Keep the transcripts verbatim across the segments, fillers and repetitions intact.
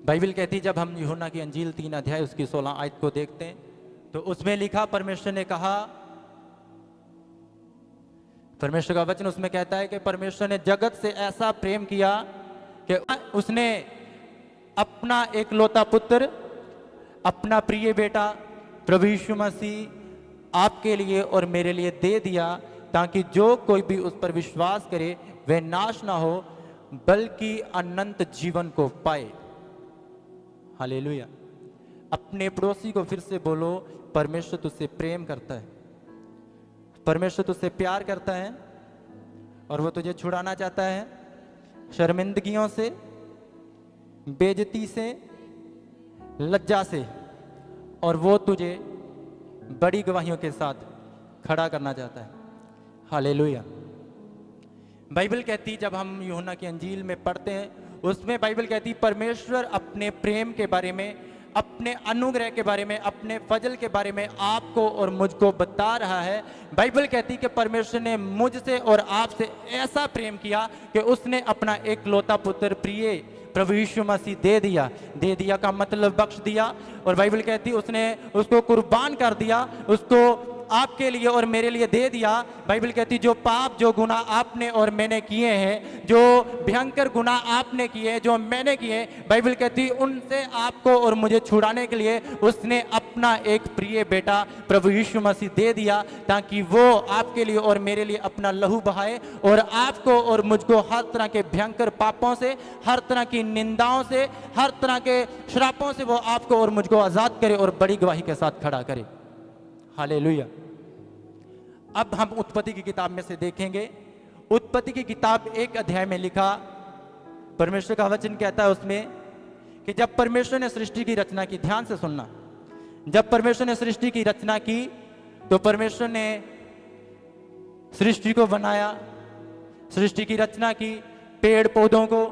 Bible कहती है, जब हम यूहन्ना की अंजील तीन अध्याय उसकी सोलह आयत को देखते हैं तो उसमें लिखा, परमेश्वर ने कहा, परमेश्वर का वचन उसमें कहता है कि परमेश्वर ने जगत से ऐसा प्रेम किया कि उसने अपना एकलौता पुत्र, अपना प्रिय बेटा प्रभु यीशु मसीह आपके लिए और मेरे लिए दे दिया, ताकि जो कोई भी उस पर विश्वास करे वह नाश ना हो बल्कि अनंत जीवन को पाए। हालेलुया। अपने पड़ोसी को फिर से बोलो, परमेश्वर तुझसे प्रेम करता है, परमेश्वर तुझसे प्यार करता है और वो तुझे छुड़ाना चाहता है शर्मिंदगियों से, बेइज्जती से, लज्जा से, और वो तुझे बड़ी गवाहियों के साथ खड़ा करना चाहता है। हालेलुया। बाइबल कहती, जब हम यूहन्ना की अंजील में पढ़ते हैं उसमें बाइबल कहती परमेश्वर अपने प्रेम के बारे में, अपने अनुग्रह के बारे में, अपने फजल के बारे में आपको और मुझको बता रहा है। बाइबल कहती कि परमेश्वर ने मुझसे और आपसे ऐसा प्रेम किया कि उसने अपना एकलौता पुत्र प्रिय प्रभु यीशु मसीह दे दिया। दे दिया का मतलब बख्श दिया, और बाइबल कहती उसने उसको कुर्बान कर दिया, उसको आपके लिए और मेरे लिए दे दिया। बाइबल कहती जो पाप, जो गुनाह आपने और मैंने किए हैं, जो भयंकर गुनाह आपने किए, जो मैंने किए, बाइबल कहती उनसे आपको और मुझे छुड़ाने के लिए उसने अपना एक प्रिय बेटा प्रभु यीशु मसीह दे दिया, ताकि वो आपके लिए और मेरे लिए अपना लहू बहाए और आपको और मुझको हर तरह के भयंकर पापों से, हर तरह की निंदाओं से, हर तरह के श्रापों से वो आपको और मुझको आजाद करे और बड़ी गवाही के साथ खड़ा करे। हालेलुया। अब हम उत्पत्ति की किताब में से देखेंगे। उत्पत्ति की किताब एक अध्याय में लिखा, परमेश्वर का वचन कहता है उसमें कि जब परमेश्वर ने सृष्टि की रचना की, ध्यान से सुनना, जब परमेश्वर ने सृष्टि की रचना की तो परमेश्वर ने सृष्टि को बनाया, सृष्टि की रचना की, पेड़ पौधों को,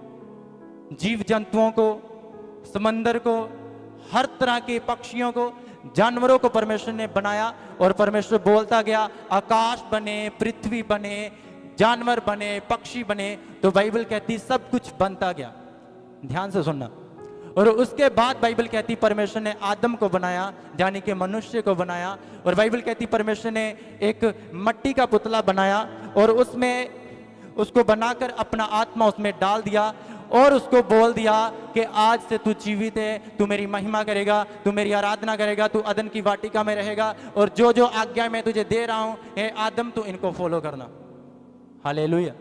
जीव जंतुओं को, समंदर को, हर तरह के पक्षियों को, जानवरों को परमेश्वर ने बनाया। और परमेश्वर बोलता गया, आकाश बने, पृथ्वी बने, जानवर बने, पक्षी बने। तो बाइबल कहती सब कुछ बनता गया। ध्यान से सुनना। और उसके बाद बाइबल कहती परमेश्वर ने आदम को बनाया, यानी कि मनुष्य को बनाया। और बाइबल कहती परमेश्वर ने एक मिट्टी का पुतला बनाया और उसमें उसको बनाकर अपना आत्मा उसमें डाल दिया और उसको बोल दिया कि आज से तू जीवित है, तू मेरी महिमा करेगा, तू मेरी आराधना करेगा, तू अदन की वाटिका में रहेगा और जो जो आज्ञा मैं तुझे दे रहा हूं, हे आदम तू इनको फॉलो करना। हालेलुया।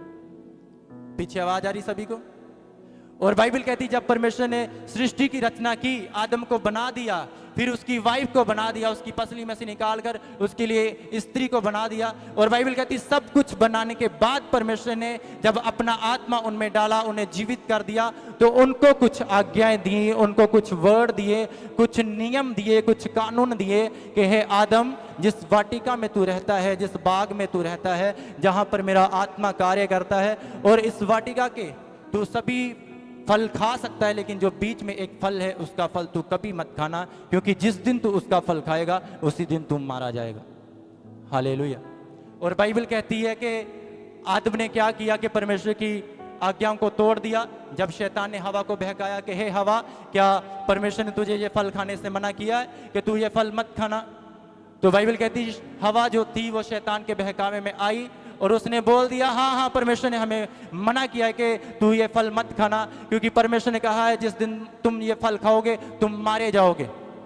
पीछे आवाज आ रही सभी को? और बाइबल कहती जब परमेश्वर ने सृष्टि की रचना की, आदम को बना दिया, फिर उसकी वाइफ को बना दिया, उसकी पसली में से निकालकर उसके लिए स्त्री को बना दिया। और बाइबल कहती सब कुछ बनाने के बाद परमेश्वर ने जब अपना आत्मा उनमें डाला, उन्हें जीवित कर दिया, तो उनको कुछ आज्ञाएं दी, उनको कुछ वर्ड दिए, कुछ नियम दिए, कुछ कानून दिए कि हे आदम, जिस वाटिका में तू रहता है, जिस बाग में तू रहता है, जहां पर मेरा आत्मा कार्य करता है, और इस वाटिका के तू सभी फल खा सकता है, लेकिन जो बीच में एक फल है उसका फल तू कभी मत खाना, क्योंकि जिस दिन तू उसका फल खाएगा उसी दिन तू मारा जाएगा। हालेलुया। और बाइबल कहती है कि आदम ने क्या किया कि परमेश्वर की आज्ञाओं को तोड़ दिया। जब शैतान ने हवा को बहकाया कि हे हवा, क्या परमेश्वर ने तुझे ये फल खाने से मना किया है कि तू ये फल मत खाना? तो बाइबल कहती हवा जो थी वो शैतान के बहकावे में आई और उसने बोल दिया हाँ हाँ परमेश्वर ने हमें मना किया है कि तू ये फल मत खाना, क्योंकि परमेश्वर ने कहा है जिस दिन तुम ये फल खाओगे तुम मारे जाओगे।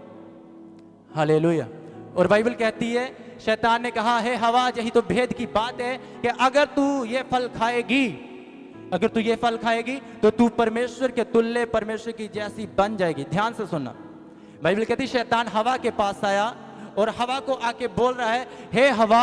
हालेलुया। और बाइबल कहती है शैतान ने कहा है हवा, यही तो भेद की बात है कि अगर तू ये फल खाएगी, अगर तू ये फल खाएगी तो तू परमेश्वर के तुल्य, परमेश्वर की जैसी बन जाएगी। ध्यान से सुनना। बाइबल कहती शैतान हवा के पास आया और हवा को आके बोल रहा है हे हवा,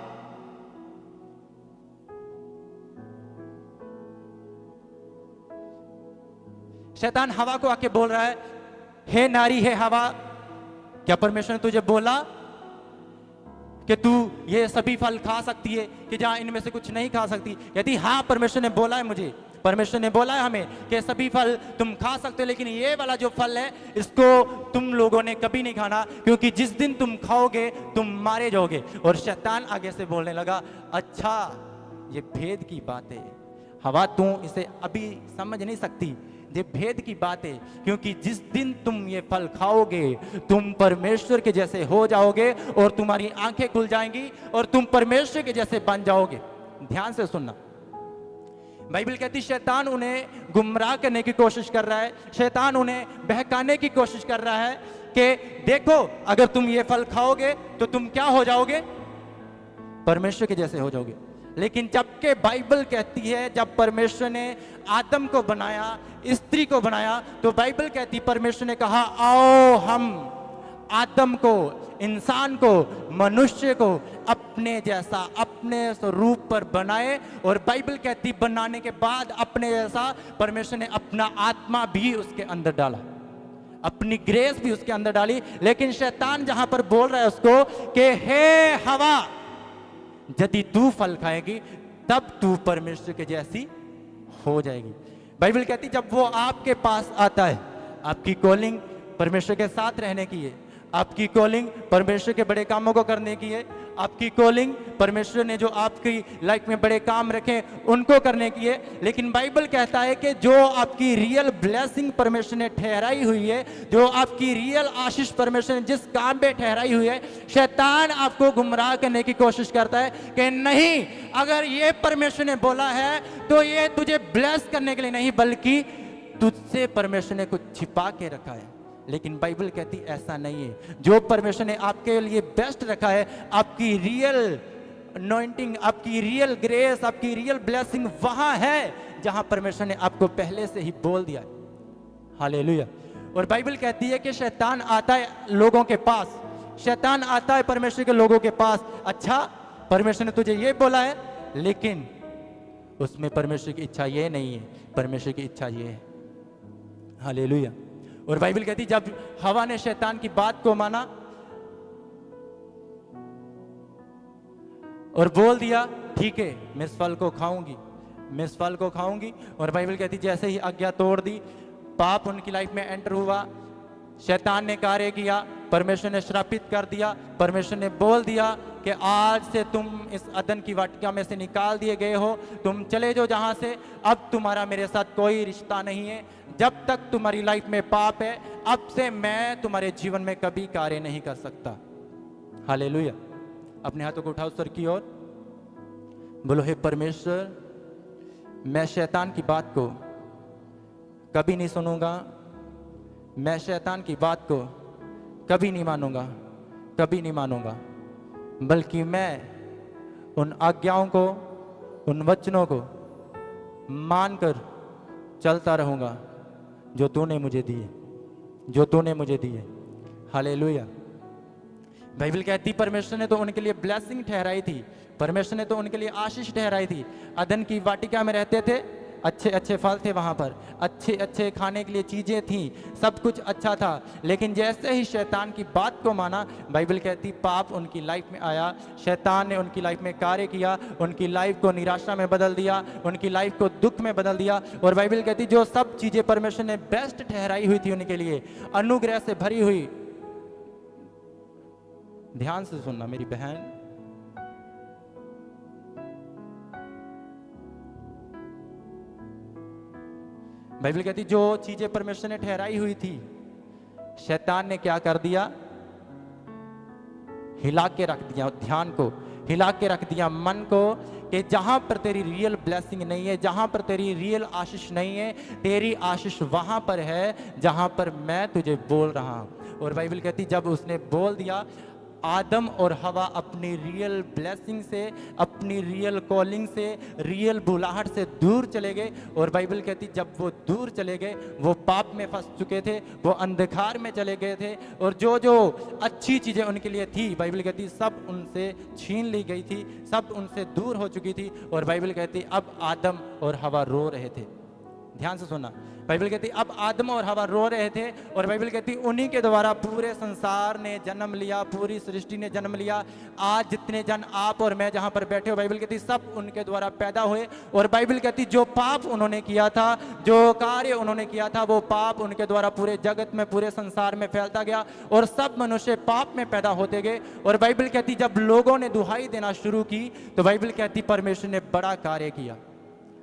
शैतान हवा को आके बोल रहा है हे नारी, हे हवा, क्या परमेश्वर ने तुझे बोला कि तू ये सभी फल खा सकती है, कि जहां इनमें से कुछ नहीं खा सकती? यदि हाँ परमेश्वर ने बोला है मुझे, परमेश्वर ने बोला है हमें कि सभी फल तुम खा सकते हो, लेकिन ये वाला जो फल है इसको तुम लोगों ने कभी नहीं खाना, क्योंकि जिस दिन तुम खाओगे तुम मारे जाओगे। और शैतान आगे से बोलने लगा अच्छा ये भेद की बात है हवा, तू इसे अभी समझ नहीं सकती, ये भेद की बात है, क्योंकि जिस दिन तुम ये फल खाओगे तुम परमेश्वर के जैसे हो जाओगे और तुम्हारी आंखें खुल जाएंगी और तुम परमेश्वर के जैसे बन जाओगे। ध्यान से सुनना, बाइबल कहती शैतान उन्हें गुमराह करने की कोशिश कर रहा है, शैतान उन्हें बहकाने की कोशिश कर रहा है कि देखो अगर तुम ये फल खाओगे तो तुम क्या हो जाओगे, परमेश्वर के जैसे हो जाओगे। लेकिन जबकि बाइबल कहती है जब परमेश्वर ने आदम को बनाया, स्त्री को बनाया, तो बाइबल कहती परमेश्वर ने कहा आओ हम आदम को, इंसान को, मनुष्य को अपने जैसा अपने स्वरूप पर बनाए। और बाइबल कहती बनाने के बाद अपने जैसा परमेश्वर ने अपना आत्मा भी उसके अंदर डाला, अपनी ग्रेस भी उसके अंदर डाली। लेकिन शैतान जहां पर बोल रहा है उसको कि हे हवा, यदि तू फल खाएगी तब तू परमेश्वर के जैसी हो जाएगी। बाइबल कहती जब वो आपके पास आता है, आपकी कॉलिंग परमेश्वर के साथ रहने की है, आपकी कॉलिंग परमेश्वर के बड़े कामों को करने की है, आपकी कॉलिंग परमेश्वर ने जो आपकी लाइफ में बड़े काम रखे उनको करने की है। लेकिन बाइबल कहता है कि जो आपकी रियल ब्लेसिंग परमेश्वर ने ठहराई हुई है, जो आपकी रियल आशीष परमेश्वर ने जिस काम पे ठहराई हुई है, शैतान आपको गुमराह करने की कोशिश करता है कि नहीं, अगर ये परमेश्वर ने बोला है तो ये तुझे ब्लेस करने के लिए नहीं, बल्कि तुझसे परमेश्वर ने कुछ छिपा के रखा है। लेकिन बाइबल कहती ऐसा नहीं है। जो परमेश्वर ने आपके लिए बेस्ट रखा है, आपकी रियल अनॉइंटिंग, आपकी रियल ग्रेस, आपकी रियल ब्लेसिंग वहां है जहां परमेश्वर ने आपको पहले से ही बोल दिया है। हालेलुया। और बाइबल कहती है कि शैतान आता है लोगों के पास, शैतान आता है परमेश्वर के लोगों के पास, अच्छा परमेश्वर ने तुझे ये बोला है, लेकिन उसमें परमेश्वर की इच्छा ये नहीं है, परमेश्वर की इच्छा ये है। हालेलुया। और बाइबल कहती जब हवा ने शैतान की बात को माना और बोल दिया ठीक है मैं इस फल को खाऊंगी, मैं इस फल को खाऊंगी, और बाइबल कहती जैसे ही आज्ञा तोड़ दी, पाप उनकी लाइफ में एंटर हुआ, शैतान ने कार्य किया, परमेश्वर ने श्रापित कर दिया, परमेश्वर ने बोल दिया कि आज से तुम इस अदन की वाटिका में से निकाल दिए गए हो, तुम चले जाओ जहां से, अब तुम्हारा मेरे साथ कोई रिश्ता नहीं है, जब तक तुम्हारी लाइफ में पाप है अब से मैं तुम्हारे जीवन में कभी कार्य नहीं कर सकता। हालेलुया। अपने हाथों को उठाओ सर की ओर, बोलो हे परमेश्वर मैं शैतान की बात को कभी नहीं सुनूंगा, मैं शैतान की बात को कभी नहीं मानूंगा, कभी नहीं मानूंगा, बल्कि मैं उन आज्ञाओं को, उन वचनों को मानकर चलता रहूंगा जो तूने मुझे दिए, जो तूने मुझे दिए। हालेलुया। बाइबल कहती परमेश्वर ने तो उनके लिए ब्लेसिंग ठहराई थी, परमेश्वर ने तो उनके लिए आशीष ठहराई थी। अदन की वाटिका में रहते थे, अच्छे अच्छे फल थे वहां पर, अच्छे अच्छे खाने के लिए चीजें थी, सब कुछ अच्छा था। लेकिन जैसे ही शैतान की बात को माना, बाइबल कहती पाप उनकी लाइफ में आया, शैतान ने उनकी लाइफ में कार्य किया, उनकी लाइफ को निराशा में बदल दिया, उनकी लाइफ को दुख में बदल दिया। और बाइबल कहती जो सब चीजें परमेश्वर ने बेस्ट ठहराई हुई थी उनके लिए, अनुग्रह से भरी हुई, ध्यान से सुनना मेरी बहन, बाइबल कहती जो चीजें परमेश्वर ने ठहराई हुई थी, शैतान ने क्या कर दिया, हिला के रख दिया, ध्यान को हिला के रख दिया, मन को, कि जहां पर तेरी रियल ब्लेसिंग नहीं है, जहां पर तेरी रियल आशीष नहीं है, तेरी आशीष वहां पर है जहां पर मैं तुझे बोल रहा हूं। और बाइबल कहती जब उसने बोल दिया, आदम और हवा अपनी रियल ब्लेसिंग से, अपनी रियल कॉलिंग से, रियल बुलाहट से दूर चले गए। और बाइबल कहती जब वो दूर चले गए, वो पाप में फंस चुके थे, वो अंधकार में चले गए थे, और जो जो अच्छी चीज़ें उनके लिए थी बाइबल कहती सब उनसे छीन ली गई थी, सब उनसे दूर हो चुकी थी। और बाइबल कहती अब आदम और हवा रो रहे थे, ध्यान से सुनना, बाइबल कहती अब आदम और हवा रो रहे थे। और बाइबल कहती उन्हीं के द्वारा पूरे संसार ने जन्म लिया, पूरी सृष्टि ने जन्म लिया। आज जितने जन आप और मैं जहां पर बैठे हो, बाइबल कहती सब उनके द्वारा पैदा हुए। और बाइबल कहती जो पाप उन्होंने किया था, जो कार्य उन्होंने किया था, वो पाप उनके द्वारा पूरे जगत में, पूरे संसार में फैलता गया, और सब मनुष्य पाप में पैदा होते गए। और बाइबल कहती जब लोगों ने दुहाई देना शुरू की, तो बाइबल कहती परमेश्वर ने बड़ा कार्य किया,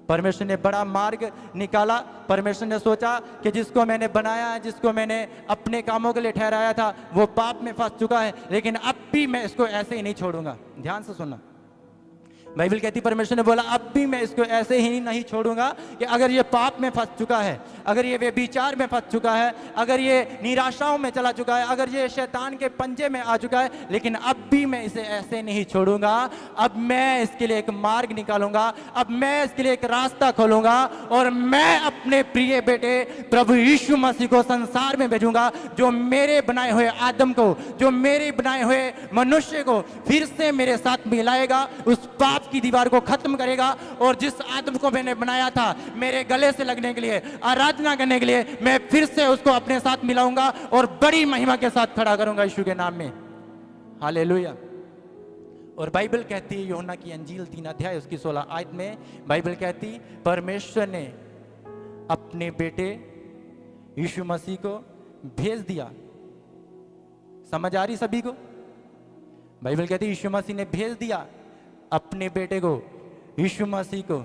परमेश्वर ने बड़ा मार्ग निकाला। परमेश्वर ने सोचा कि जिसको मैंने बनाया है, जिसको मैंने अपने कामों के लिए ठहराया था, वो पाप में फंस चुका है, लेकिन अब भी मैं इसको ऐसे ही नहीं छोड़ूंगा। ध्यान से सुनना, बाइबल कहती परमेश्वर ने बोला अब भी मैं इसको ऐसे ही नहीं छोड़ूंगा कि अगर ये पाप में फंस चुका है, अगर ये व्यभिचार में फंस चुका है, अगर ये निराशाओं में चला चुका है, अगर ये शैतान के पंजे में आ चुका है, लेकिन अब भी मैं इसे ऐसे नहीं छोड़ूंगा। अब मैं इसके लिए एक मार्ग निकालूंगा, अब मैं इसके लिए एक रास्ता खोलूंगा और मैं अपने प्रिय बेटे प्रभु यीशु मसीह को संसार में भेजूंगा, जो मेरे बनाए हुए आदम को, जो मेरे बनाए हुए मनुष्य को फिर से मेरे साथ मिलाएगा, उस पाप की दीवार को खत्म करेगा और जिस आदम को मैंने बनाया था मेरे गले से लगने के लिए, आराधना करने के लिए, मैं फिर से उसको अपने साथ मिलाऊंगा और बड़ी महिमा के साथ खड़ा करूंगा यीशु के नाम में। हालेलुया। और बाइबल कहती है, यूहन्ना की अंजील तीन अध्याय उसकी सोलह आयत में बाइबल कहती, परमेश्वर ने अपने बेटे यीशु मसीह को भेज दिया। समझ आ रही सभी को? बाइबल कहती है यीशु मसीह ने भेज दिया अपने बेटे को, यीशु मसीह को,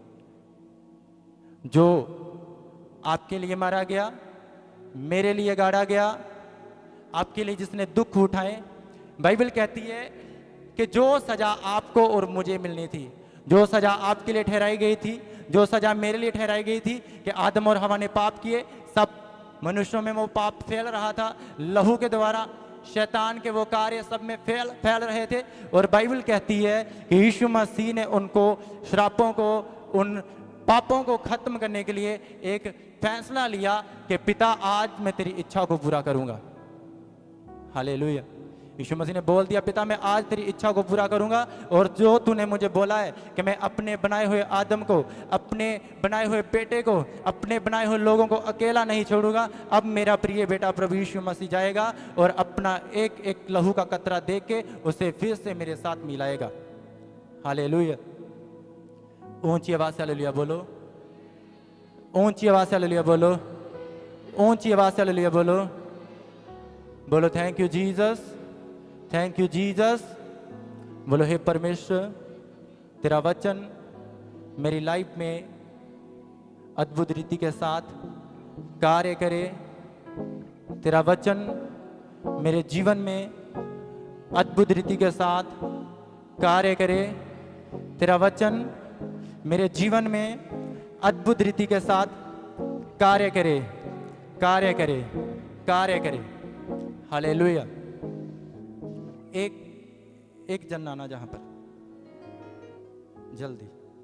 जो आपके लिए मारा गया, मेरे लिए गाड़ा गया, आपके लिए जिसने दुख उठाए। बाइबल कहती है कि जो सजा आपको और मुझे मिलनी थी, जो सजा आपके लिए ठहराई गई थी, जो सजा मेरे लिए ठहराई गई थी कि आदम और हवा ने पाप किए, सब मनुष्यों में वो पाप फैल रहा था, लहू के द्वारा शैतान के वो कार्य सब में फैल फैल रहे थे। और बाइबल कहती है कि यीशु मसीह ने उनको, श्रापों को, उन पापों को खत्म करने के लिए एक फैसला लिया कि पिता आज मैं तेरी इच्छा को पूरा करूंगा। हालेलुया। यीशु मसीह ने बोल दिया, पिता मैं आज तेरी इच्छा को पूरा करूंगा और जो तूने मुझे बोला है कि मैं अपने बनाए हुए आदम को, अपने बनाए हुए बेटे को, अपने बनाए हुए लोगों को अकेला नहीं छोड़ूंगा। अब मेरा प्रिय बेटा प्रभु यीशु मसीह जाएगा और अपना एक एक लहू का कतरा दे के उसे फिर से मेरे साथ मिलाएगा। हालेलुया। ऊंची आवाज से हालेलुया बोलो, ऊंची आवाज से हालेलुया बोलो, ऊंची आवाज से हालेलुया बोलो, बोलो thank you Jesus, thank you Jesus. बोलो हे परमेश्वर, तेरा वचन मेरी लाइफ में अद्भुत रीति के साथ कार्य करे। तेरा वचन मेरे जीवन में अद्भुत रीति के साथ कार्य करे। तेरा वचन मेरे जीवन में अद्भुत रीति के साथ कार्य करे, कार्य करे, कार्य करे। हालेलुया। एक एक जन आना जहां पर, जल्दी।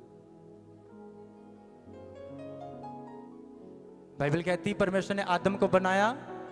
बाइबल कहती परमेश्वर ने आदम को बनाया,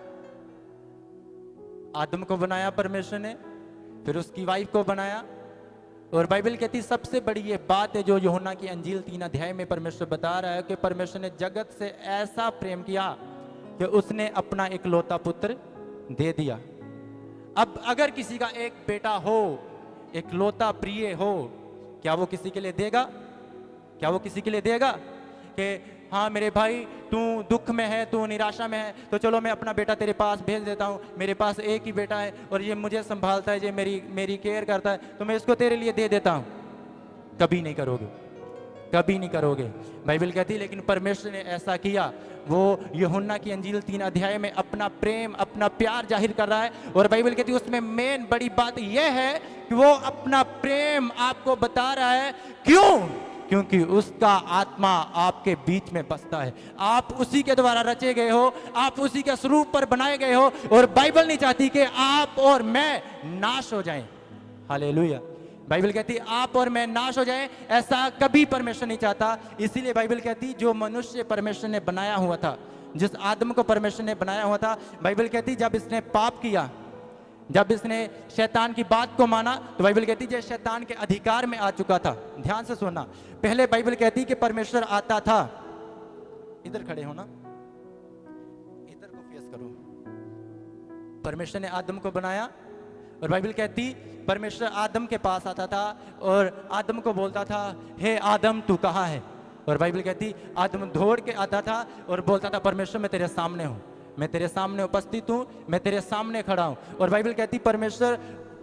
आदम को बनाया परमेश्वर ने, फिर उसकी वाइफ को बनाया। और बाइबल कहती सबसे बड़ी ये बात है जो यूहन्ना की अंजील तीन अध्याय में परमेश्वर बता रहा है कि परमेश्वर ने जगत से ऐसा प्रेम किया कि उसने अपना इकलौता पुत्र दे दिया। अब अगर किसी का एक बेटा हो, एक लौता प्रिय हो, क्या वो किसी के लिए देगा? क्या वो किसी के लिए देगा कि हाँ मेरे भाई तू दुख में है, तू निराशा में है, तो चलो मैं अपना बेटा तेरे पास भेज देता हूँ, मेरे पास एक ही बेटा है और ये मुझे संभालता है, ये मेरी मेरी केयर करता है, तो मैं इसको तेरे लिए दे देता हूँ। कभी नहीं करोगे, कभी नहीं करोगे। बाइबल कहती है लेकिन परमेश्वर ने ऐसा किया। वो यूहन्ना की अंजील तीन अध्याय में अपना प्रेम, अपना प्यार जाहिर कर रहा है। और बाइबल कहती है उसमें मेन बड़ी बात यह है कि वो अपना प्रेम आपको बता रहा है। क्यों? क्योंकि उसका आत्मा आपके बीच में बसता है। आप उसी के द्वारा रचे गए हो, आप उसी के स्वरूप पर बनाए गए हो। और बाइबल नहीं चाहती कि आप और मैं नाश हो जाएं। हालेलुया। बाइबल कहती आप और मैं नाश हो जाएं, ऐसा कभी परमेश्वर नहीं चाहता। इसीलिए बाइबल कहती जो मनुष्य परमेश्वर ने बनाया हुआ था, जिस आदम को परमेश्वर ने बनाया हुआ था, बाइबल कहती जब इसने पाप किया, जब इसने शैतान की बात को माना, तो बाइबल कहती है शैतान के अधिकार में आ चुका था। ध्यान से सुनना, पहले बाइबल कहती कि परमेश्वर आता था, इधर खड़े हो ना, इधर को फेस करो। परमेश्वर ने आदम को बनाया और बाइबल कहती परमेश्वर आदम के पास आता था और आदम को बोलता था हे आदम तू कहाँ है। और बाइबल कहती आदम दौड़ के आता था और बोलता था परमेश्वर मैं तेरे सामने हूँ, मैं तेरे सामने उपस्थित हूँ, मैं तेरे सामने खड़ा हूँ। और बाइबल कहती परमेश्वर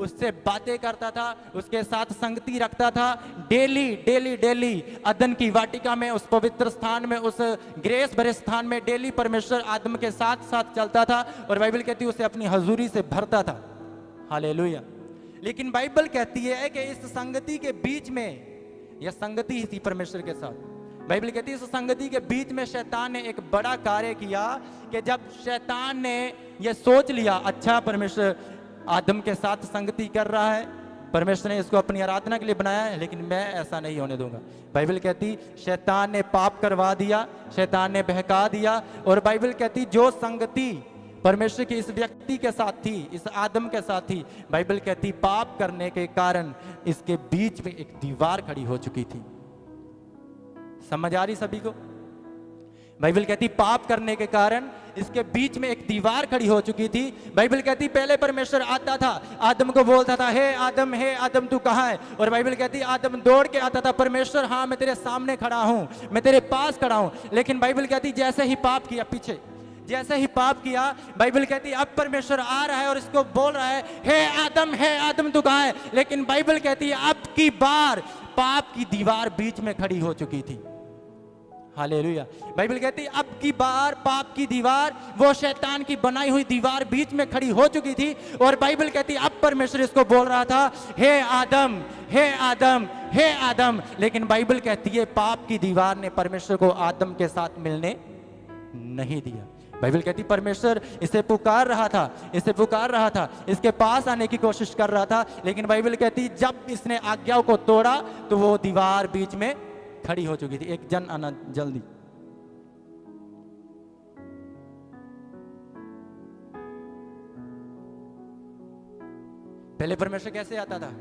उससे बातें करता था, उसके साथ संगति रखता था। डेली डेली डेली अदन की वाटिका में, उस पवित्र स्थान में, उस ग्रेस भरे स्थान में डेली परमेश्वर आदम के साथ साथ चलता था और बाइबल कहती है उसे अपनी हजूरी से भरता था। हालेलुया। लेकिन बाइबल कहती है कि इस संगति के बीच में, यह संगति ही थी परमेश्वर के साथ, बाइबल कहती है इस संगति के बीच में शैतान ने एक बड़ा कार्य किया कि जब शैतान ने यह सोच लिया, अच्छा परमेश्वर आदम के साथ संगति कर रहा है, परमेश्वर ने इसको अपनी आराधना के लिए बनाया है, लेकिन मैं ऐसा नहीं होने दूंगा। बाइबल कहती शैतान ने पाप करवा दिया, शैतान ने बहका दिया। और बाइबल कहती जो संगति परमेश्वर की इस व्यक्ति के साथ थी, इस आदम के साथ थी, बाइबल कहती पाप करने के कारण इसके बीच में एक दीवार खड़ी हो चुकी थी। समझ आ रही सभी को? बाइबल कहती पाप करने के कारण इसके बीच में एक दीवार खड़ी हो चुकी थी। बाइबल कहती पहले परमेश्वर आता था, आदम को बोलता था, हे आदम, हे आदम तू कहाँ है? और बाइबल कहती आदम दौड़ के आता था, परमेश्वर हाँ मैं तेरे सामने खड़ा हूं, मैं तेरे पास खड़ा हूं। लेकिन बाइबल कहती जैसे ही पाप किया, पीछे जैसे ही पाप किया, बाइबल कहती अब परमेश्वर आ रहा है और इसको बोल रहा है, हे आदम, हे आदम तू कहाँ है? लेकिन बाइबल कहती है अब की बार पाप की दीवार बीच में खड़ी हो चुकी थी। हालेलुया। बाइबल कहती अब की बार पाप की दीवार, वो शैतान की बनाई हुई दीवार बीच में खड़ी हो चुकी थी। और बाइबल कहती अब परमेश्वर इसको बोल रहा था, हे आदम, हे आदम, हे आदम। लेकिन बाइबल कहती है पाप की दीवार ने परमेश्वर को आदम के साथ मिलने नहीं दिया। बाइबल कहती परमेश्वर इसे पुकार रहा था, इसे पुकार रहा था, इसके पास आने की कोशिश कर रहा था। लेकिन बाइबल कहती जब इसने आज्ञाओं को तोड़ा तो वो दीवार बीच में खड़ी हो चुकी थी। एक जन आना जल्दी। पहले परमेश्वर कैसे आता था?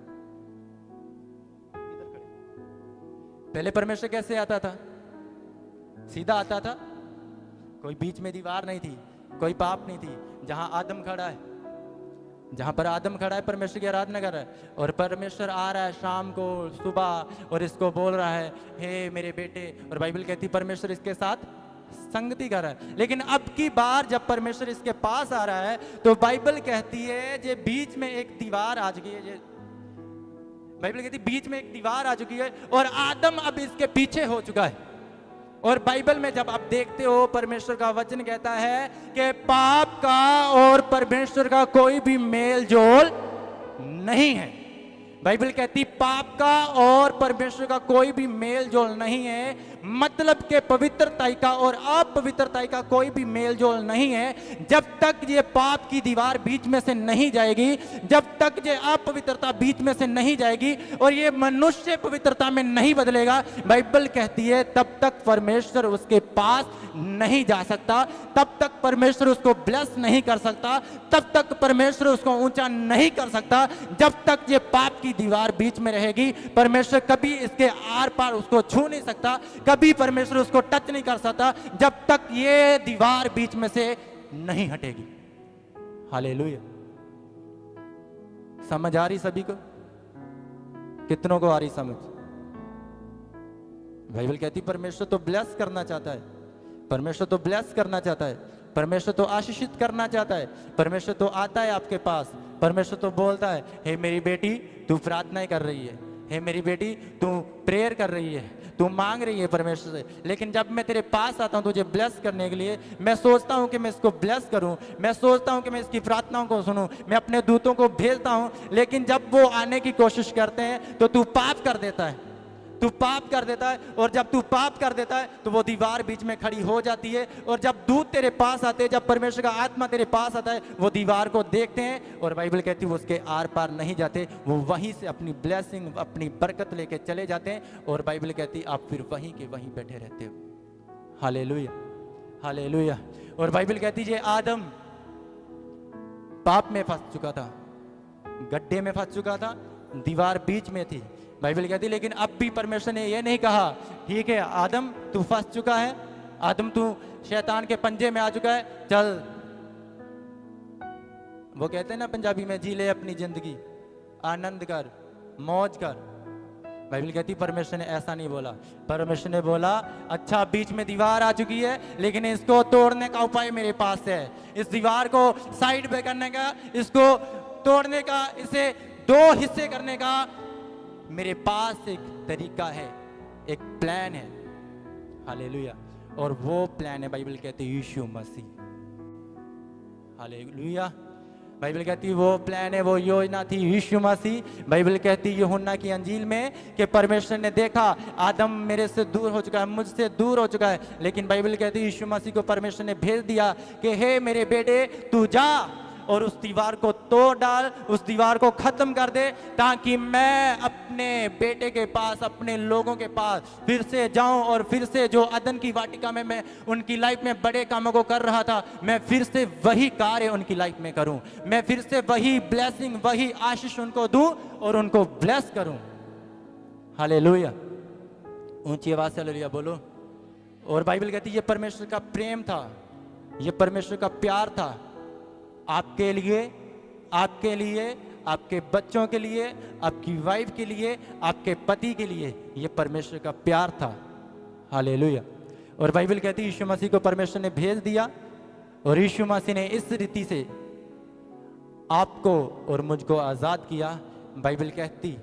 पहले परमेश्वर कैसे आता था? सीधा आता था, कोई बीच में दीवार नहीं थी, कोई पाप नहीं थी। जहां आदम खड़ा है, जहां पर आदम खड़ा है परमेश्वर की आराधना कर रहा है, और परमेश्वर आ रहा है शाम को, सुबह, और इसको बोल रहा है, हे मेरे बेटे। और बाइबल कहती परमेश्वर इसके साथ संगति कर रहा है। लेकिन अब की बार जब परमेश्वर इसके पास आ रहा है तो बाइबल कहती है जे बीच में एक दीवार आ चुकी है। बाइबल कहती बीच में एक दीवार आ चुकी है और आदम अब इसके पीछे हो चुका है। और बाइबल में जब आप देखते हो, परमेश्वर का वचन कहता है कि पाप का और परमेश्वर का कोई भी मेल जोल नहीं है। बाइबल कहती पाप का और परमेश्वर का कोई भी मेल जोल नहीं है, मतलब के पवित्रताई का और अपवित्रताई का कोई भी मेल जोल नहीं है। जब तक ये पाप की दीवार बीच में से नहीं जाएगी, जब तक ये अपवित्रता बीच में से नहीं जाएगी और ये मनुष्य पवित्रता में नहीं बदलेगा, बाइबल कहती है तब तक परमेश्वर उसके पास नहीं जा सकता, तब तक परमेश्वर उसको ब्लेस नहीं कर सकता, तब तक परमेश्वर उसको ऊंचा नहीं कर सकता। जब तक ये पाप की दीवार बीच में रहेगी, परमेश्वर कभी इसके आर पार उसको छू नहीं सकता, कभी परमेश्वर उसको टच नहीं कर सकता, जब तक ये दीवार बीच में से नहीं हटेगी। हालेलुया। समझ आ रही सभी को? कितनों को आ रही समझ? बाइबल कहती परमेश्वर तो ब्लेस करना चाहता है, परमेश्वर तो ब्लेस करना चाहता है, परमेश्वर तो आशीषित करना चाहता है, परमेश्वर तो आता है आपके पास, परमेश्वर तो बोलता है, हे मेरी बेटी तू प्रार्थनाएं कर रही है, हे मेरी बेटी तू प्रेयर कर रही है, तू मांग रही है परमेश्वर से। लेकिन जब मैं तेरे पास आता हूं तुझे ब्लेस करने के लिए, मैं सोचता हूं कि मैं इसको ब्लेस करूं, मैं सोचता हूं कि मैं इसकी प्रार्थनाओं को सुनूं, मैं अपने दूतों को भेजता हूं, लेकिन जब वो आने की कोशिश करते हैं तो तू पाप कर देता है, तू पाप कर देता है। और जब तू पाप कर देता है तो वो दीवार बीच में खड़ी हो जाती है। और जब दूत तेरे पास आते हैं, जब परमेश्वर का आत्मा तेरे पास आता है, वो दीवार को देखते हैं और बाइबल कहती है वो उसके आर पार नहीं जाते, वो वहीं से अपनी ब्लेसिंग, अपनी बरकत लेके चले जाते हैं। और बाइबल कहती है आप फिर वहीं के वहीं बैठे रहते हो। Hallelujah, hallelujah. और बाइबल कहती है आदम पाप में फंस चुका था, गड्ढे में फंस चुका था, दीवार बीच में थी। बाइबल कहती लेकिन अब भी परमेश्वर ने यह नहीं कहा ठीक है आदम तू फंस चुका है, आदम तू शैतान के पंजे में आ चुका है, चल, वो कहते हैं ना पंजाबी में, जी ले अपनी जिंदगी, आनंद कर, मौज कर। बाइबल कहती परमेश्वर ने ऐसा नहीं बोला। परमेश्वर ने बोला अच्छा बीच में दीवार आ चुकी है, लेकिन इसको तोड़ने का उपाय मेरे पास है, इस दीवार को साइड पे करने का, इसको तोड़ने का, इसे दो हिस्से करने का मेरे पास एक तरीका है, एक प्लान है। हालेलुया। और वो प्लान है, बाइबल कहती है, यीशु मसीह। हालेलुया। बाइबल कहती है वो प्लान है, वो योजना थी यीशु मसीह। बाइबल कहती है यूहन्ना की अंजील में कि परमेश्वर ने देखा आदम मेरे से दूर हो चुका है, मुझसे दूर हो चुका है, लेकिन बाइबल कहती है यीशु मसीह को परमेश्वर ने भेज दिया कि हे मेरे बेटे, तू जा और उस दीवार को तोड़ डाल, उस दीवार को खत्म कर दे, ताकि मैं अपने बेटे के पास, अपने लोगों के पास फिर से जाऊं और फिर से जो अदन की वाटिका में मैं उनकी लाइफ में बड़े कामों को कर रहा था, मैं फिर से वही कार्य उनकी लाइफ में करूं, मैं फिर से वही ब्लेसिंग, वही आशीष उनको दूं और उनको ब्लेस करूं। हालेलुया। ऊंची आवाज से हालेलुया बोलो। और बाइबल कहती है ये परमेश्वर का प्रेम था, ये परमेश्वर का प्यार था आपके लिए, आपके लिए, आपके बच्चों के लिए, आपकी वाइफ के लिए, आपके पति के लिए, ये परमेश्वर का प्यार था। हालेलुया। और बाइबल कहती है यीशु मसीह को परमेश्वर ने भेज दिया और यीशु मसीह ने इस रीति से आपको और मुझको आजाद किया। बाइबल कहती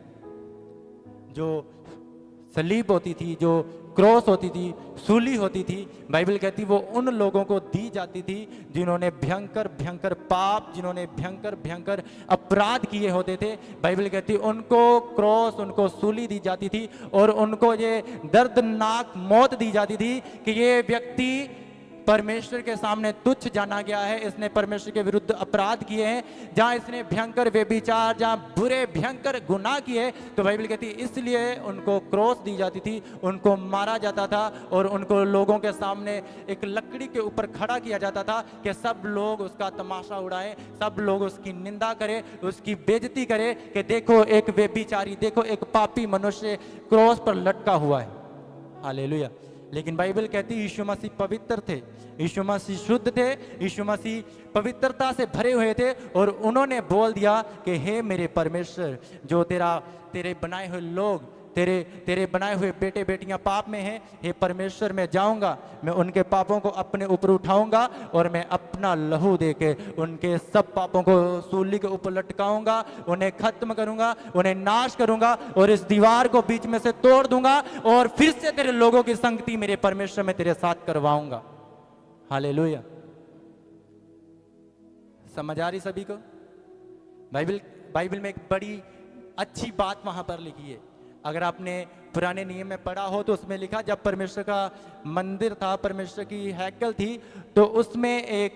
जो सलीब होती थी, जो क्रॉस होती थी, सूली होती थी, बाइबल कहती वो उन लोगों को दी जाती थी जिन्होंने भयंकर भयंकर पाप, जिन्होंने भयंकर भयंकर अपराध किए होते थे। बाइबल कहती उनको क्रॉस, उनको सूली दी जाती थी और उनको ये दर्दनाक मौत दी जाती थी कि ये व्यक्ति परमेश्वर के सामने तुच्छ जाना गया है, इसने परमेश्वर के विरुद्ध अपराध किए हैं, जहां इसने भयंकर व्यभिचार, जहां बुरे भयंकर गुनाह किए, तो बाइबल कहती है इसलिए उनको क्रॉस दी जाती थी, उनको मारा जाता था और उनको लोगों के सामने एक लकड़ी के ऊपर खड़ा किया जाता था कि सब लोग उसका तमाशा उड़ाएं, सब लोग उसकी निंदा करें, उसकी बेइज्जती करें कि देखो एक व्यभिचारी, देखो एक पापी मनुष्य क्रॉस पर लटका हुआ है। हालेलुया। लेकिन बाइबल कहती है यीशु मसीह पवित्र थे, यीशु मसीह शुद्ध थे, यीशु मसीह पवित्रता से भरे हुए थे और उन्होंने बोल दिया कि हे मेरे परमेश्वर, जो तेरा तेरे बनाए हुए लोग, तेरे तेरे बनाए हुए बेटे बेटियां पाप में हैं, हे परमेश्वर मैं जाऊंगा, मैं उनके पापों को अपने ऊपर उठाऊंगा और मैं अपना लहू देके उनके सब पापों को सूली के ऊपर लटकाऊंगा, उन्हें खत्म करूंगा, उन्हें नाश करूंगा और इस दीवार को बीच में से तोड़ दूंगा और फिर से तेरे लोगों की संगति मेरे परमेश्वर में तेरे साथ करवाऊंगा। हालेलुया। समझ आ रही सभी को? बाइबल बाइबल में एक बड़ी अच्छी बात वहां पर लिखी है। अगर आपने पुराने नियम में पढ़ा हो तो उसमें लिखा जब परमेश्वर का मंदिर था, परमेश्वर की हैकल थी, तो उसमें एक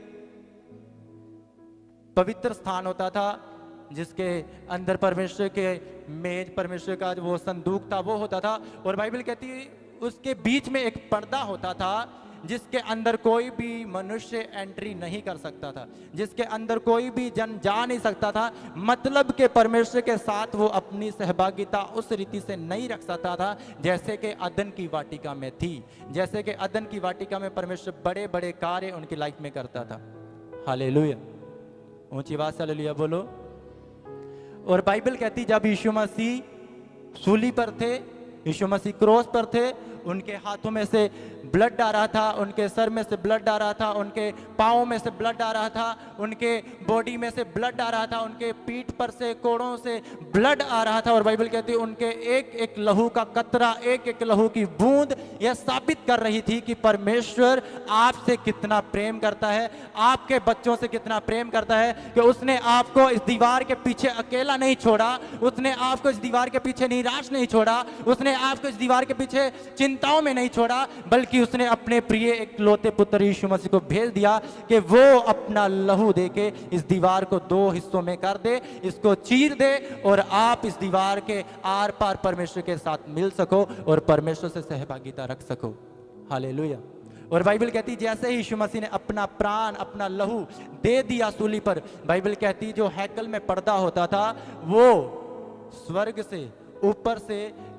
पवित्र स्थान होता था जिसके अंदर परमेश्वर के मेज, परमेश्वर का जो वो संदूक था वो होता था और बाइबल कहती है उसके बीच में एक पर्दा होता था जिसके अंदर कोई भी मनुष्य एंट्री नहीं कर सकता था, जिसके अंदर कोई भी जन जा नहीं सकता था। मतलब के परमेश्वर के साथ वो अपनी सहभागिता उस रीति से नहीं रख सकता था जैसे कि अदन की वाटिका में थी, जैसे कि अदन की वाटिका में परमेश्वर बड़े बड़े कार्य उनकी लाइफ में करता था। हालेलुया। ऊंची आवाज से हालेलुया बोलो। और बाइबल कहती जब यीशु मसीह सूली पर थे, यीशु मसीह क्रॉस पर थे, उनके हाथों में से ब्लड आ रहा था, उनके सर में से ब्लड आ रहा था, उनके पाँव में से ब्लड आ रहा था, उनके बॉडी में से ब्लड आ रहा था, उनके पीठ पर से, कोड़ों से ब्लड आ रहा था। और बाइबल कहती है उनके एक एक लहू का कतरा, एक एक लहू की बूंद यह साबित कर रही थी कि परमेश्वर आपसे कितना प्रेम करता है, आपके बच्चों से कितना प्रेम करता है, कि उसने आपको इस दीवार के पीछे अकेला नहीं छोड़ा, उसने आपको इस दीवार के पीछे निराश नहीं छोड़ा, उसने आपको इस दीवार के पीछे चिंताओं में नहीं छोड़ा, बल्कि उसने अपने प्रिय एक लौते पुत्र यीशु मसीह को भेज दिया कि वो अपना लहू देके इस दीवार को दो हिस्सों में कर दे, इसको चीर दे और आप इस दीवार के आर पार परमेश्वर के साथ मिल सको और परमेश्वर से सहभागिता रख सको। हालेलुया। और बाइबल कहती जैसे ही यीशु मसीह ने अपना प्राण, अपना लहू दे दिया सूली पर, बाइबल कहती जो हैकल में पर्दा होता था वो स्वर्ग से, ऊपर से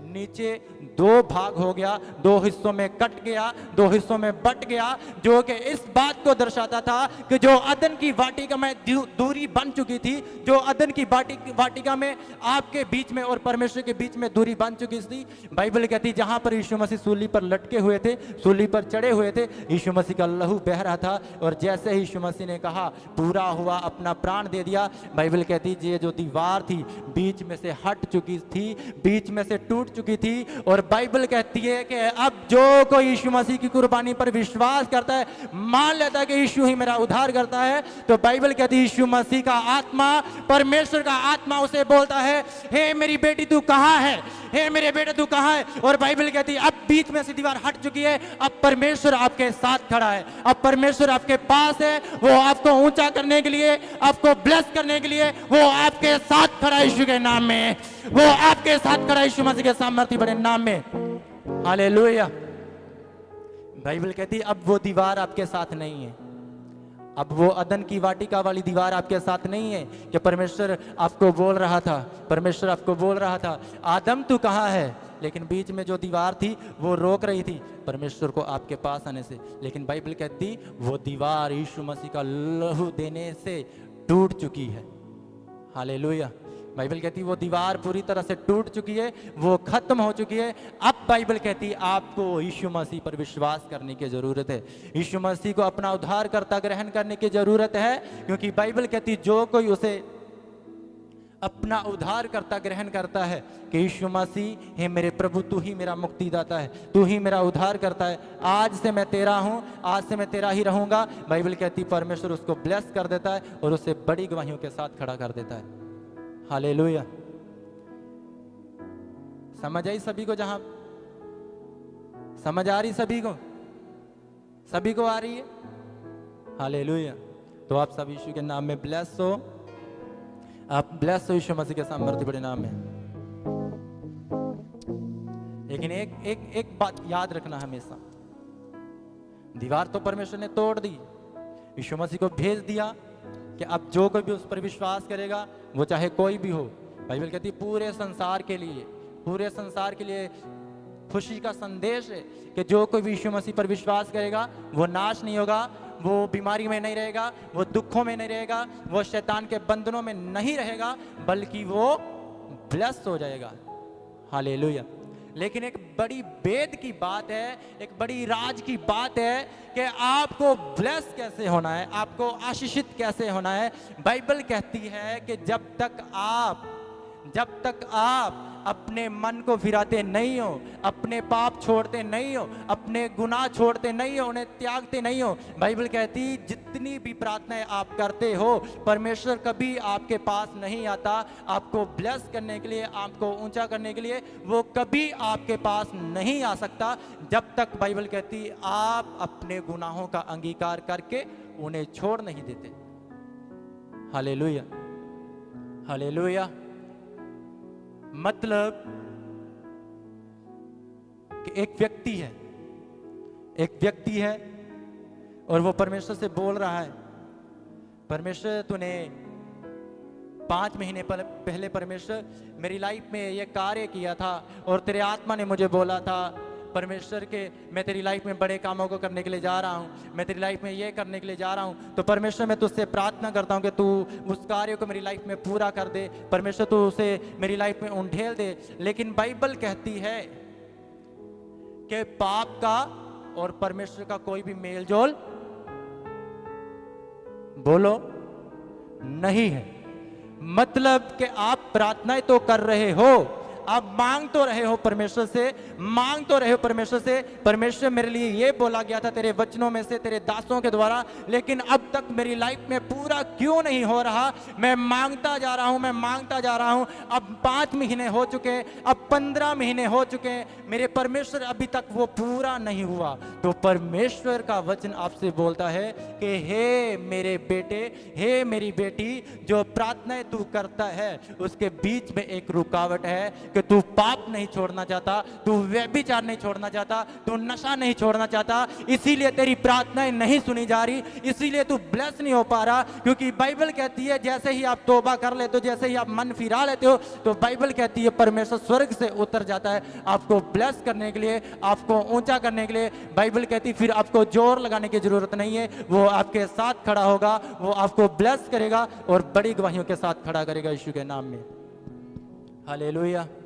नीचे दो भाग हो गया, दो हिस्सों में कट गया, दो हिस्सों में बट गया, जो कि इस बात को दर्शाता था कि जो अदन की वाटिका में दूरी बन चुकी थी, जो अदन की वाटिका में आपके बीच में और परमेश्वर के बीच में दूरी बन चुकी थी, बाइबल कहती जहां पर यीशु मसीह सूली पर लटके हुए थे, सूली पर चढ़े हुए थे, यीशु मसीह का लहू बह रहा था, और जैसे ही यीशु मसीह ने कहा पूरा हुआ, अपना प्राण दे दिया, बाइबल कहती ये जो दीवार थी बीच में से हट चुकी थी, बीच में से टूट चुकी थी। और बाइबल कहती है कि अब जो कोई यीशु मसीह की कुर्बानी पर विश्वास करता है, मान लेता है कि यीशु ही मेरा उद्धार करता है, तो बाइबल कहती है यीशु मसीह का आत्मा, परमेश्वर का आत्मा उसे बोलता है, हे मेरी बेटी तू कहां है, हे मेरे बेटे तू कहां है। और बाइबल कहती है अब बीच में से दीवार हट चुकी है, अब परमेश्वर आपके साथ खड़ा है, अब परमेश्वर आपके पास है, वो आपको ऊंचा करने के लिए, आपको ब्लेस करने के लिए वो आपके साथ खड़ा है यीशु के नाम में, वो आपके साथ खड़ा है यीशु मसीह के सामर्थ्य बड़े नाम में। हालेलुया। बाइबल कहती है अब वो दीवार आपके साथ नहीं है, अब वो अदन की वाटिका वाली दीवार आपके साथ नहीं है कि परमेश्वर आपको बोल रहा था, परमेश्वर आपको बोल रहा था आदम तू कहाँ है, लेकिन बीच में जो दीवार थी वो रोक रही थी परमेश्वर को आपके पास आने से। लेकिन बाइबल कहती वो दीवार यीशु मसीह का लहू देने से टूट चुकी है। हालेलुया। बाइबल कहती वो दीवार पूरी तरह से टूट चुकी है, वो खत्म हो चुकी है। अब बाइबल कहती आपको यीशु मसीह पर विश्वास करने की जरूरत है, यीशु मसीह को अपना उद्धारकर्ता ग्रहण करने की जरूरत है, क्योंकि बाइबल कहती जो कोई उसे अपना उद्धारकर्ता ग्रहण करता है कि यीशु मसीह हे मेरे प्रभु तू ही मेरा मुक्तिदाता है, तू ही मेरा उद्धार करता है, आज से मैं तेरा हूं, आज से मैं तेरा ही रहूंगा। बाइबल कहती परमेश्वर उसको ब्लेस कर देता है और उसे बड़ी गवाहियों के साथ खड़ा कर देता है। हालेलुया। समझ आई सभी को? जहां समझ आ रही सभी को, सभी को आ रही है? हालेलुया। तो आप सब यीशु के नाम में ब्लेस हो, आप ब्लेस हो यीशु मसीह के सामर्थ्य बड़े नाम में। लेकिन एक एक एक बात याद रखना हमेशा, दीवार तो परमेश्वर ने तोड़ दी, यीशु मसीह को भेज दिया कि अब जो कोई भी उस पर विश्वास करेगा, वो चाहे कोई भी हो, बाइबल कहती है पूरे संसार के लिए, पूरे संसार के लिए खुशी का संदेश है कि जो कोई भी यीशु मसीह पर विश्वास करेगा वो नाश नहीं होगा, वो बीमारी में नहीं रहेगा, वो दुखों में नहीं रहेगा, वो शैतान के बंधनों में नहीं रहेगा, बल्कि वो ब्लेस हो जाएगा। हालेलुया। लेकिन एक बड़ी भेद की बात है, एक बड़ी राज की बात है कि आपको ब्लेस कैसे होना है, आपको आशीषित कैसे होना है। बाइबल कहती है कि जब तक आप जब तक आप अपने मन को फिराते नहीं हो, अपने पाप छोड़ते नहीं हो, अपने गुनाह छोड़ते नहीं हो, उन्हें त्यागते नहीं हो, बाइबल कहती जितनी भी प्रार्थनाएं आप करते हो परमेश्वर कभी आपके पास नहीं आता आपको ब्लेस करने के लिए, आपको ऊंचा करने के लिए, वो कभी आपके पास नहीं आ सकता जब तक बाइबल कहती आप अपने गुनाहों का अंगीकार करके उन्हें छोड़ नहीं देते। हालेलुया। हालेलुया। मतलब कि एक व्यक्ति है, एक व्यक्ति है और वो परमेश्वर से बोल रहा है, परमेश्वर तूने पांच महीने पहले परमेश्वर मेरी लाइफ में ये कार्य किया था और तेरे आत्मा ने मुझे बोला था परमेश्वर के मैं तेरी लाइफ में बड़े कामों को करने के लिए जा रहा हूँ, मैं तेरी लाइफ में ये करने के लिए जा रहा हूँ, तो परमेश्वर मैं तुझसे प्रार्थना करता हूँ कि तू उस कार्य को मेरी लाइफ में पूरा कर दे, परमेश्वर तू उसे मेरी लाइफ में उंडेल दे। लेकिन बाइबल कहती है कि पाप का और परमेश्वर का कोई भी मेल जोल बोलो नहीं है। मतलब कि आप प्रार्थनाएं तो कर रहे हो, आप मांग तो रहे हो परमेश्वर से, मांग तो रहे हो परमेश्वर से, परमेश्वर मेरे लिए ये बोला गया था तेरे वचनों में से, तेरे दासों के द्वारा, लेकिन अब तक मेरी लाइफ में पूरा क्यों नहीं हो रहा। मैं मांगता जा रहा हूं, मैं मांगता जा रहा हूं, अब पांच महीने हो चुके, अब पंद्रह महीने हो चुके, मेरे परमेश्वर अभी तक वो पूरा नहीं हुआ। तो परमेश्वर का वचन आपसे बोलता है कि हे मेरे बेटे, हे मेरी बेटी, जो प्रार्थनाएं तू करता है उसके बीच में एक रुकावट है, कि तू पाप नहीं छोड़ना चाहता, तू व्यभिचार नहीं छोड़ना चाहता, तू नशा नहीं छोड़ना चाहता, इसीलिए तेरी प्रार्थनाएं नहीं सुनी जा रही, इसीलिए तू ब्लेस नहीं हो पा रहा। क्योंकि बाइबल कहती है जैसे ही आप तौबा कर लेते हो, जैसे ही आप मन फिरा लेते हो, तो बाइबल कहती है परमेश्वर स्वर्ग से उतर जाता है आपको ब्लेस करने के लिए, आपको ऊंचा करने के लिए। बाइबल कहती है फिर आपको जोर लगाने की जरूरत नहीं है, वो आपके साथ खड़ा होगा, वो आपको ब्लेस करेगा और बड़ी गवाहियों के साथ खड़ा करेगा यीशु के नाम में। हालेलुया।